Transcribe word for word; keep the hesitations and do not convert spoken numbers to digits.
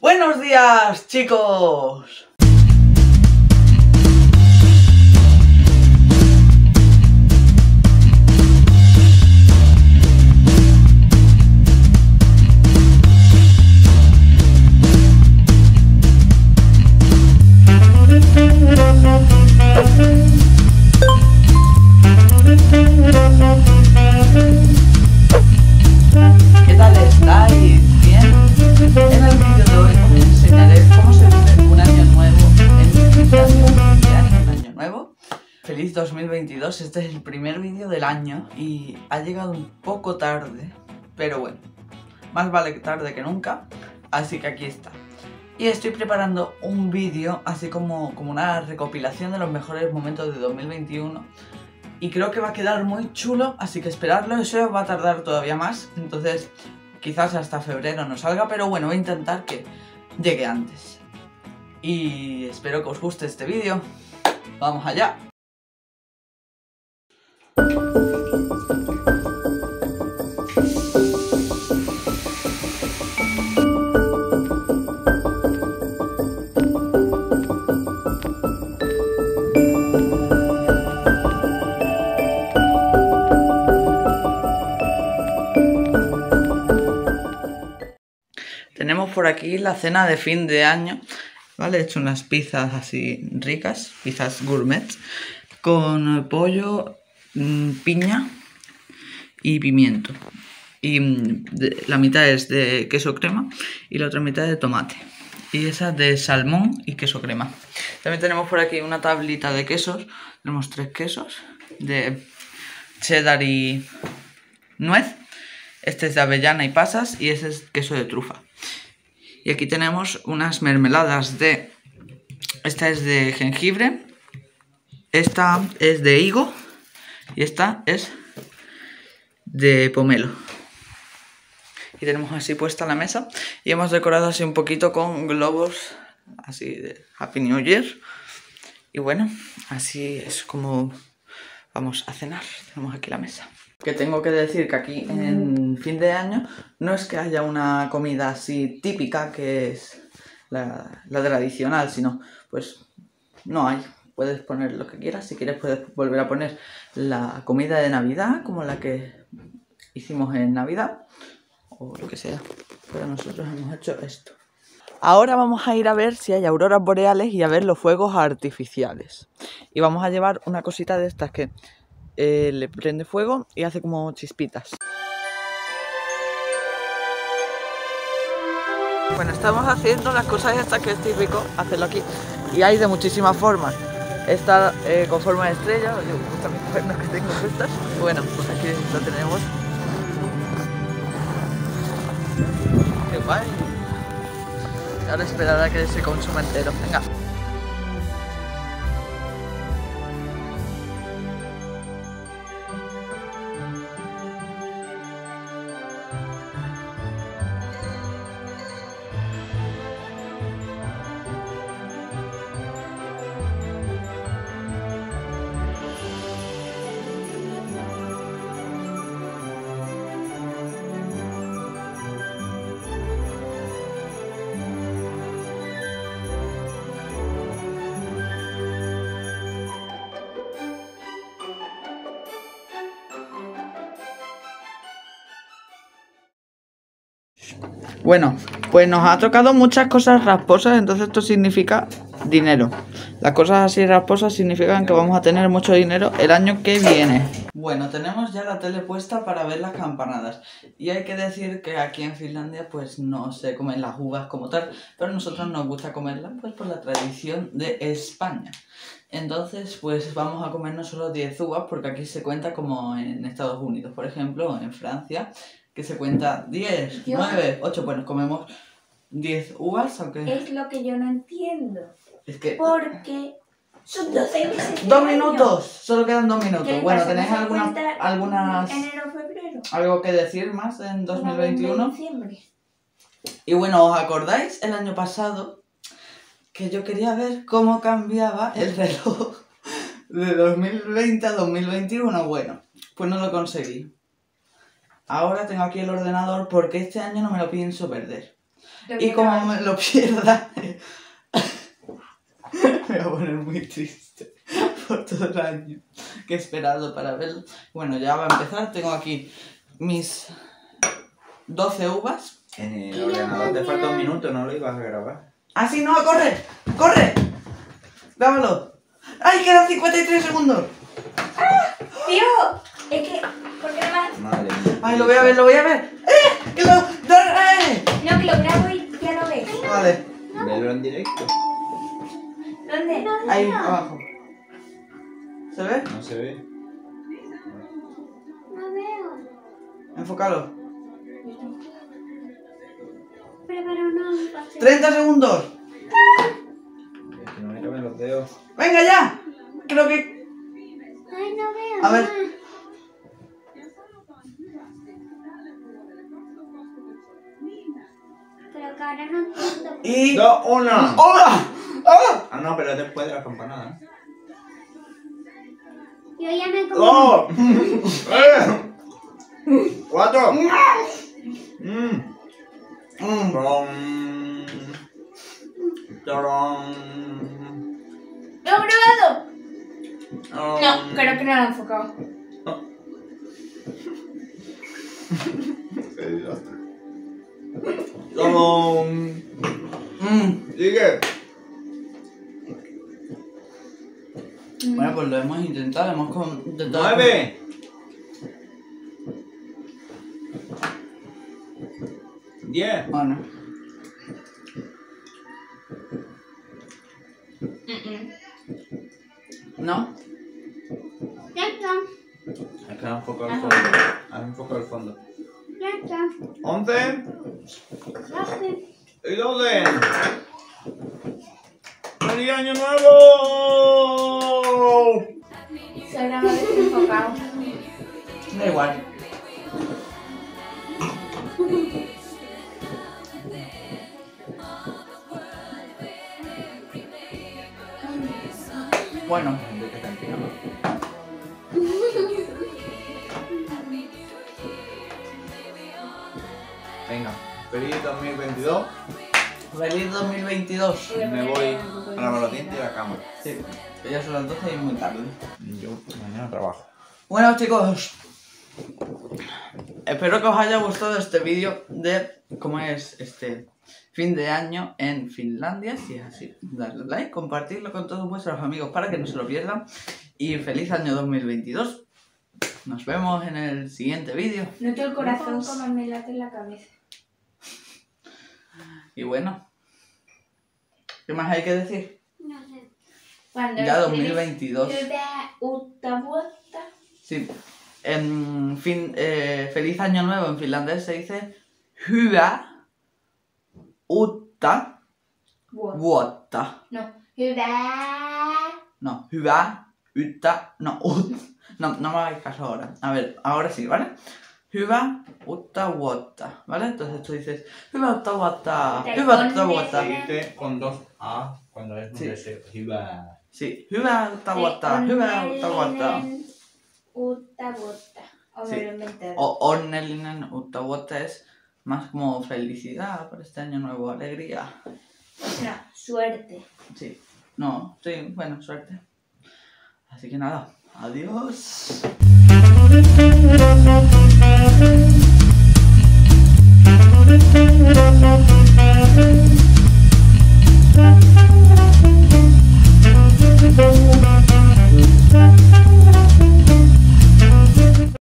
Buenos días, chicos. ¿Qué tal estáis? ¿Bien? En el vídeo de hoy os enseñaré cómo se vive un año nuevo en Finlandia. Un año nuevo. Feliz dos mil veintidós, este es el primer vídeo del año y ha llegado un poco tarde, pero bueno, más vale tarde que nunca, así que aquí está. Y estoy preparando un vídeo así como, como una recopilación de los mejores momentos de dos mil veintiuno y creo que va a quedar muy chulo, así que esperarlo, eso va a tardar todavía más, entonces quizás hasta febrero no salga, pero bueno, voy a intentar que llegue antes. Y espero que os guste este vídeo. ¡Vamos allá! Tenemos por aquí la cena de fin de año, ¿vale? He hecho unas pizzas así ricas, pizzas gourmet, con pollo, piña y pimiento. Y de, la mitad es de queso crema y la otra mitad de tomate. Y esa de salmón y queso crema. También tenemos por aquí una tablita de quesos. Tenemos tres quesos de cheddar y nuez. Este es de avellana y pasas y ese es queso de trufa. Y aquí tenemos unas mermeladas de... Esta es de jengibre, esta es de higo y esta es de pomelo. Y tenemos así puesta la mesa y hemos decorado así un poquito con globos así de Happy New Year. Y bueno, así es como vamos a cenar. Tenemos aquí la mesa. Que tengo que decir que aquí en fin de año no es que haya una comida así típica que es la, la tradicional, sino pues no hay. Puedes poner lo que quieras, si quieres puedes volver a poner la comida de Navidad como la que hicimos en Navidad o lo que sea, pero nosotros hemos hecho esto. Ahora vamos a ir a ver si hay auroras boreales y a ver los fuegos artificiales. Y vamos a llevar una cosita de estas que Eh, le prende fuego y hace como chispitas. Bueno, estamos haciendo las cosas estas que es típico hacerlo aquí y hay de muchísimas formas. Esta eh, con forma de estrella, yo gustan mis cuernos que tengo estas. Bueno, pues aquí lo tenemos. Qué guay. Ahora esperar a que se consuma entero. Venga. Bueno, pues nos ha tocado muchas cosas rasposas, entonces esto significa dinero. Las cosas así rasposas significan que vamos a tener mucho dinero el año que viene. Bueno, tenemos ya la tele puesta para ver las campanadas. Y hay que decir que aquí en Finlandia pues no se comen las uvas como tal, pero a nosotros nos gusta comerlas pues por la tradición de España. Entonces pues vamos a comernos solo diez uvas porque aquí se cuenta como en Estados Unidos, por ejemplo, en Francia, que se cuenta diez, nueve, ocho, bueno, comemos diez uvas, aunque... Es lo que yo no entiendo. Es que... Porque son doce meses. ¡Dos minutos! Solo quedan dos minutos. Bueno, pasa? ¿tenéis ¿No se algunas, cuenta algunas... enero, febrero? algo que decir más en dos mil veintiuno? En diciembre. Y bueno, ¿os acordáis el año pasado que yo quería ver cómo cambiaba el reloj de dos mil veinte a dos mil veintiuno? Bueno, pues no lo conseguí. Ahora tengo aquí el ordenador porque este año no me lo pienso perder. Lo Y que como no- me lo pierda, me voy a poner muy triste por todo el año que he esperado para verlo. Bueno, ya va a empezar. Tengo aquí mis doce uvas. En el ordenador te falta un minuto, no lo ibas a grabar. ¡Ah, sí, no! ¡Corre! ¡Corre! ¡Grábalo! ¡Ay, quedan cincuenta y tres segundos! Tío, es que... ¿Por qué no más? Madre mía. ¡Ay, lo voy a ver, lo voy a ver! ¡Eh! ¡Que lo... ¡Eh! No, que lo grabo y ya lo ves. Vale, Velo en directo. ¿Dónde? ahí, abajo. ¿Se ve? No se ve. No veo. Enfócalo. Prepara una habitación. ¡treinta segundos! Es que no me caben los dedos. ¡Venga ya! Creo que... Ay, no veo. A ver. nada. Pero que ahora no entiendo. Y... ¡Dos, uno! ¡Hola! ¡Ah! Ah, no, pero es después de la campanada. ¿eh? Yo ya me comí. ¡Dos! ¡Eh! ¡Cuatro! ¡Mmm! Mm. ¡Tron! ¡Tron! ¿Lo he grabado? ¡Tron! No, creo que no lo he enfocado. ¡Qué desastre! ¡Tron! Mm. ¡Sigue! Bueno, pues lo hemos intentado, hemos con- intentado... ¡Nueve! ¡Diez! Bueno. ¿No? Ya está. Es que da un poco al Ajá. fondo. Haz un poco al fondo. Ya está. ¡Once! Gracias. ¡Y doce! ¡Feliz año nuevo! Se lo hemos desenfocado. Da igual. Bueno, Enrique está en pijama. Venga, feliz dos mil veintidós. feliz dos mil veintidós. Me voy a lavar los dientes y a la cama. Sí, que ya son las doce y es muy tarde. Yo mañana trabajo. Bueno, chicos, espero que os haya gustado este vídeo de cómo es este fin de año en Finlandia. Si es así, darle like, compartirlo con todos vuestros amigos para que no se lo pierdan. Y feliz año dos mil veintidós. Nos vemos en el siguiente vídeo. Noto el corazón Vamos. como me late en la cabeza. Y bueno, ¿qué más hay que decir? No sé. Cuando Ya dos escribes mil veintidós. Hyvää uutta vuotta. Sí. En fin, eh, feliz año nuevo en finlandés se dice hyvää uutta Vuotta. vuotta. No. Hyvää. No, hyvää uutta, no, ut, no, no me hagáis caso ahora. A ver, ahora sí, ¿vale? Hyvää uutta vuotta, ¿vale? Entonces tú dices hyvää uutta vuotta, hyvää uutta vuotta. Se dice con dos A cuando es un Sí. deseo. Hyvää. Sí, hyvää uutta vuotta, hyvää uutta vuotta. Onnellinen uutta vuotta. O Sí. me lo he inventado. O onnellinen uutta vuotta es más como felicidad por este año nuevo, alegría. No, suerte. Sí, no, sí, bueno, suerte. Así que nada, adiós. Thank you.